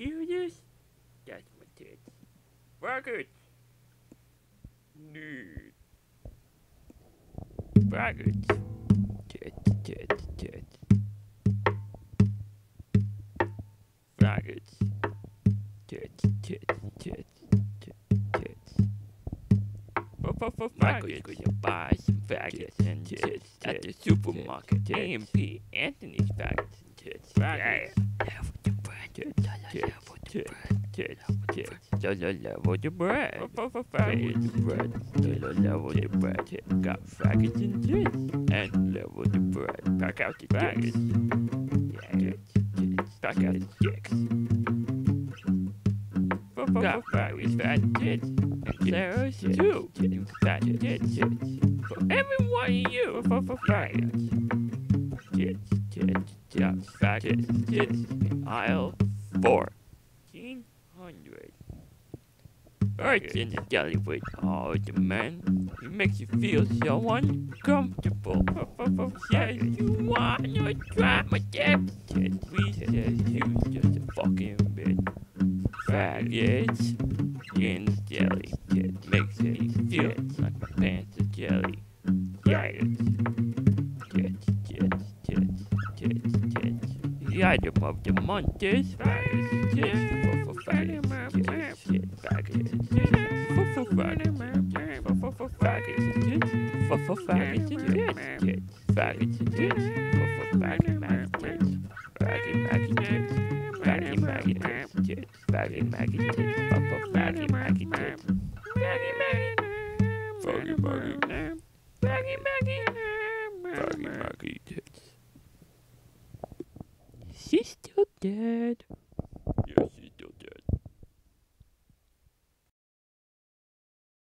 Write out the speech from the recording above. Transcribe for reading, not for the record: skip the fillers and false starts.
serious? That's my tits. Faggots. Nude. Faggots. Tits. Faggots. Tits. Michael's gonna buy some faggots and tits at the supermarket. A&P, Anthony's faggots and tits. Faggots. Level the bread. Level the bread. Level the bread. Got faggots and tits. And level the bread. Pack out the dicks. Pack out the dicks. Got faggots, fat tits. And Clara's too. Fat tits. For every one of you. For faggots. Tits. Faggots. Tits. In aisle 1400. Birds in the deli with all the men. It makes you feel so uncomfortable. Says you wanna drop my dick. We says you just a fucking bitch. Faggots in the deli. It makes me feel like my pants are jelly. Faggots. Tits. The item of the month is faggots. Tits. For faggots. Tits. Faggots. Tits. For faggots. For faggots. Tits. For faggots. Tits. Faggots. Tits. For faggots. Tits. Faggot tits. Faggot tits. Faggot tits. For faggot tits. Faggot tits. She's still dead.